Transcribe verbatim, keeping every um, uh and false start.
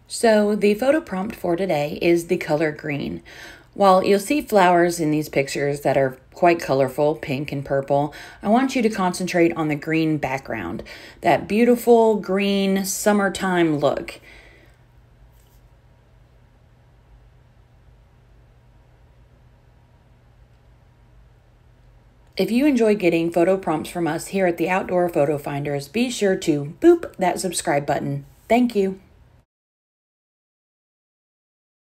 So the photo prompt for today is the color green. While you'll see flowers in these pictures that are quite colorful, pink and purple, I want you to concentrate on the green background, that beautiful green summertime look. If you enjoy getting photo prompts from us here at the Outdoor Photo Finders, be sure to boop that subscribe button. Thank you.